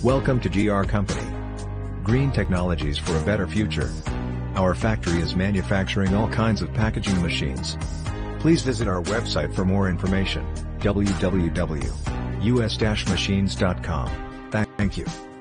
Welcome to GR Company. Green technologies for a better future. Our factory is manufacturing all kinds of packaging machines. Please visit our website for more information, www.us-machines.com. Thank you.